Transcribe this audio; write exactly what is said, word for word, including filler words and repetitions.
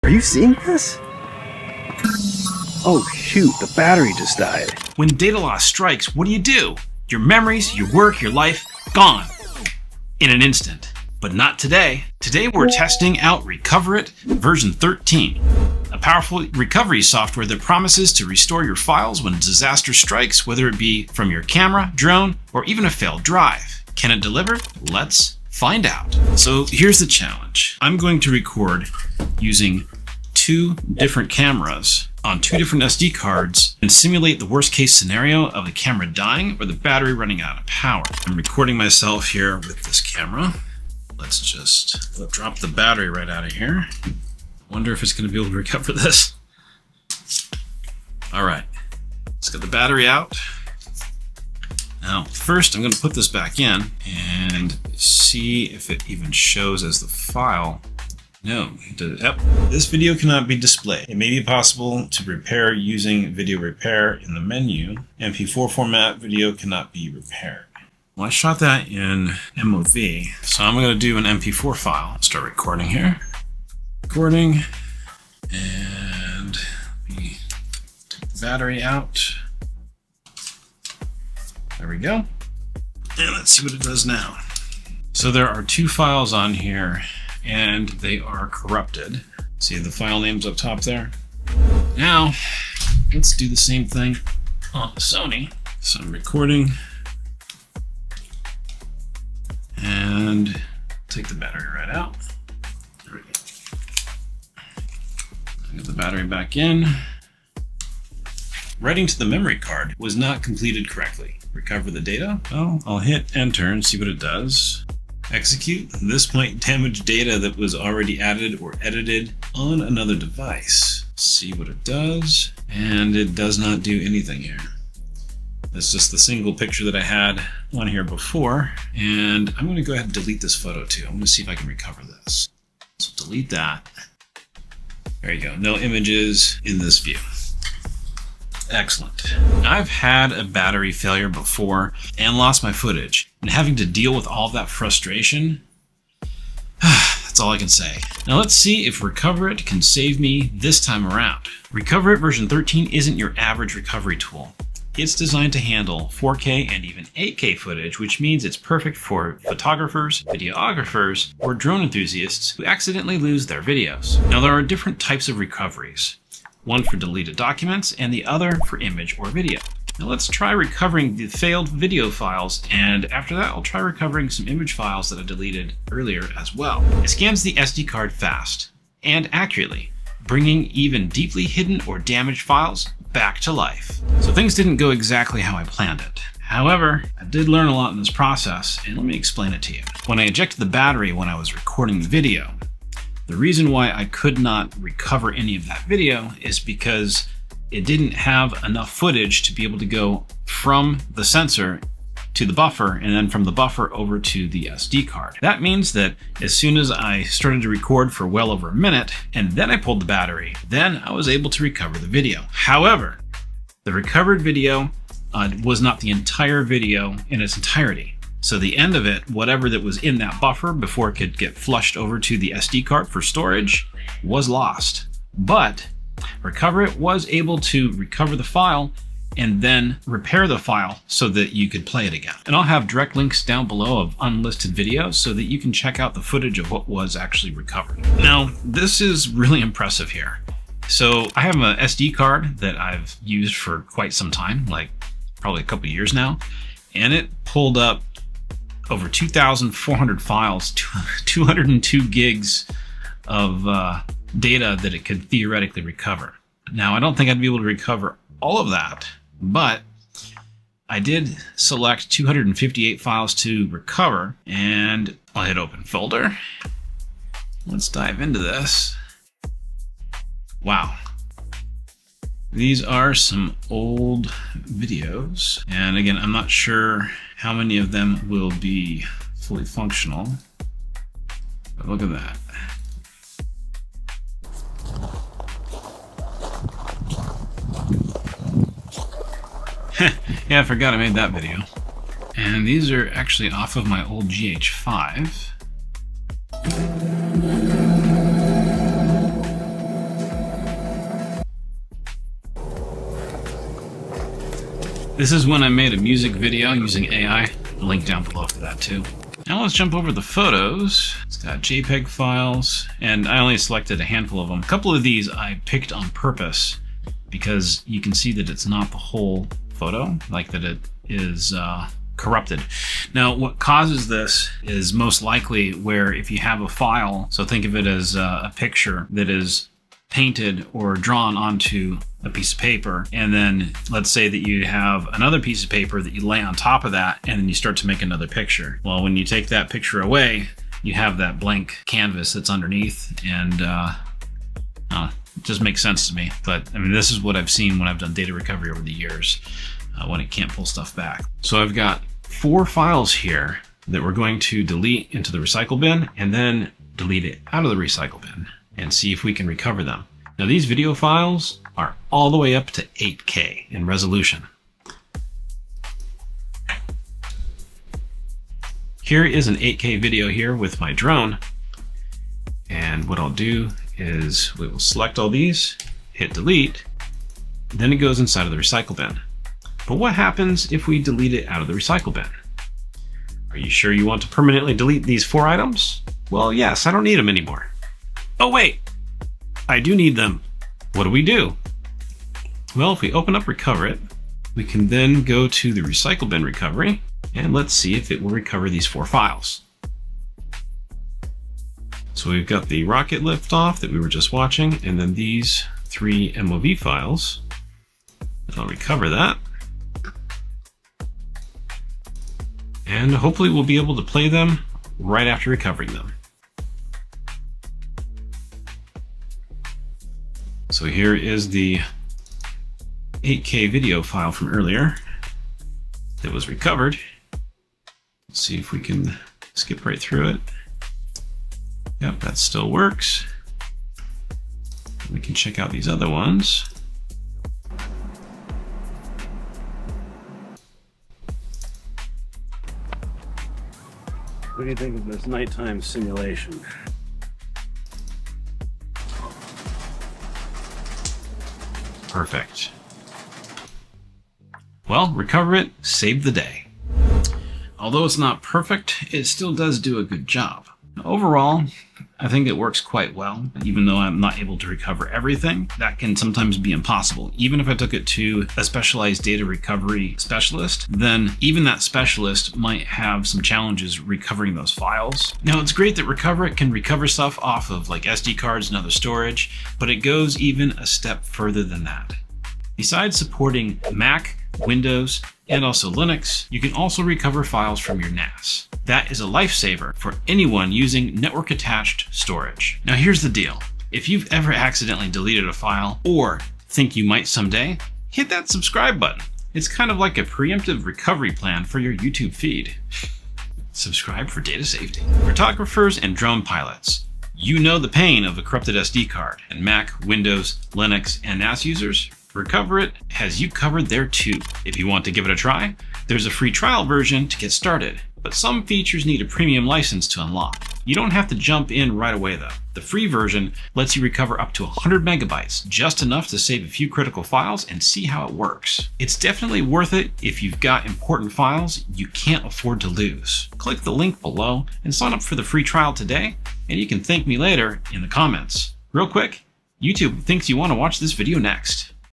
Are you seeing this? Oh shoot, the battery just died. When data loss strikes, what do you do? Your memories, your work, your life, gone. In an instant. But not today. Today we're testing out Recoverit version thirteen. A powerful recovery software that promises to restore your files when disaster strikes, whether it be from your camera, drone, or even a failed drive. Can it deliver? Let's find out. So here's the challenge. I'm going to record using two different cameras on two different S D cards and simulate the worst case scenario of the camera dying or the battery running out of power. I'm recording myself here with this camera. Let's just let's drop the battery right out of here. Wonder if it's going to be able to recover this. All right, let's get the battery out. Now, first I'm going to put this back in and see if it even shows as the file. No, it does. Yep. This video cannot be displayed. It may be possible to repair using video repair in the menu. M P four format video cannot be repaired. Well, I shot that in M O V, so I'm going to do an M P four file. Start recording here. Recording, and let me take the battery out. There we go. And let's see what it does now. So there are two files on here, and they are corrupted. See the file names up top there? Now, let's do the same thing on the Sony. So I'm recording, and take the battery right out. There we go. Get the battery back in. Writing to the memory card was not completed correctly. Recover the data. Well, I'll hit enter and see what it does. Execute. At this point, damage data that was already added or edited on another device. See what it does. And it does not do anything here. That's just the single picture that I had on here before. And I'm going to go ahead and delete this photo too. I'm going to see if I can recover this. So delete that. There you go. No images in this view. Excellent. I've had a battery failure before and lost my footage. And having to deal with all that frustration, that's all I can say. Now let's see if Recoverit can save me this time around. Recoverit version thirteen isn't your average recovery tool. It's designed to handle four K and even eight K footage, which means it's perfect for photographers, videographers, or drone enthusiasts who accidentally lose their videos. Now there are different types of recoveries. One for deleted documents and the other for image or video. Now let's try recovering the failed video files, and after that I'll try recovering some image files that I deleted earlier as well. It scans the S D card fast and accurately, bringing even deeply hidden or damaged files back to life. So things didn't go exactly how I planned it. However, I did learn a lot in this process, and let me explain it to you. When I ejected the battery when I was recording the video, the reason why I could not recover any of that video is because it didn't have enough footage to be able to go from the sensor to the buffer and then from the buffer over to the S D card. That means that as soon as I started to record for well over a minute and then I pulled the battery, then I was able to recover the video. However, the recovered video uh, was not the entire video in its entirety. So the end of it, whatever that was in that buffer before it could get flushed over to the S D card for storage, was lost. But Recoverit was able to recover the file and then repair the file so that you could play it again. And I'll have direct links down below of unlisted videos so that you can check out the footage of what was actually recovered. Now, this is really impressive here. So I have an S D card that I've used for quite some time, like probably a couple of years now, and it pulled up over two thousand four hundred files, two hundred two gigs of uh, data that it could theoretically recover. Now, I don't think I'd be able to recover all of that, but I did select two hundred fifty-eight files to recover, and I'll hit open folder. Let's dive into this. Wow. These are some old videos, and again, I'm not sure how many of them will be fully functional, but look at that. Yeah, I forgot I made that video. And these are actually off of my old G H five. This is when I made a music video using A I. Link down below for that too. Now let's jump over the photos. It's got JPEG files, and I only selected a handful of them. A couple of these I picked on purpose because you can see that it's not the whole photo, like that it is uh, corrupted. Now what causes this is most likely where if you have a file, so think of it as a picture that is painted or drawn onto a piece of paper, and then let's say that you have another piece of paper that you lay on top of that, and then you start to make another picture. Well, when you take that picture away, you have that blank canvas that's underneath, and uh, uh, it just makes sense to me. But I mean, this is what I've seen when I've done data recovery over the years, uh, when it can't pull stuff back. So I've got four files here that we're going to delete into the recycle bin, and then delete it out of the recycle bin, and see if we can recover them. Now these video files are all the way up to eight K in resolution. Here is an eight K video here with my drone. And what I'll do is we will select all these, hit delete, then it goes inside of the recycle bin. But what happens if we delete it out of the recycle bin? Are you sure you want to permanently delete these four items? Well, yes, I don't need them anymore. Oh wait, I do need them. What do we do? Well, if we open up Recoverit, we can then go to the recycle bin recovery, and let's see if it will recover these four files. So we've got the rocket liftoff that we were just watching, and then these three M O V files. I'll recover that. And hopefully we'll be able to play them right after recovering them. So here is the eight K video file from earlier that was recovered. Let's see if we can skip right through it. Yep, that still works. We can check out these other ones. What do you think of this nighttime simulation? Perfect. Well, Recoverit saved the day. Although it's not perfect, it still does do a good job. Overall, I think it works quite well, even though I'm not able to recover everything. That can sometimes be impossible. Even if I took it to a specialized data recovery specialist, then even that specialist might have some challenges recovering those files. Now, it's great that Recoverit can recover stuff off of like S D cards and other storage, but it goes even a step further than that. Besides supporting Mac, Windows, and also Linux, you can also recover files from your N A S. That is a lifesaver for anyone using network-attached storage. Now here's the deal. If you've ever accidentally deleted a file or think you might someday, hit that subscribe button. It's kind of like a preemptive recovery plan for your YouTube feed. Subscribe for data safety. Photographers and drone pilots, you know the pain of a corrupted S D card, and Mac, Windows, Linux, and N A S users, Recoverit has you covered there too. If you want to give it a try, there's a free trial version to get started, but some features need a premium license to unlock. You don't have to jump in right away though. The free version lets you recover up to one hundred megabytes, just enough to save a few critical files and see how it works. It's definitely worth it if you've got important files you can't afford to lose. Click the link below and sign up for the free trial today, and you can thank me later in the comments. Real quick, YouTube thinks you want to watch this video next.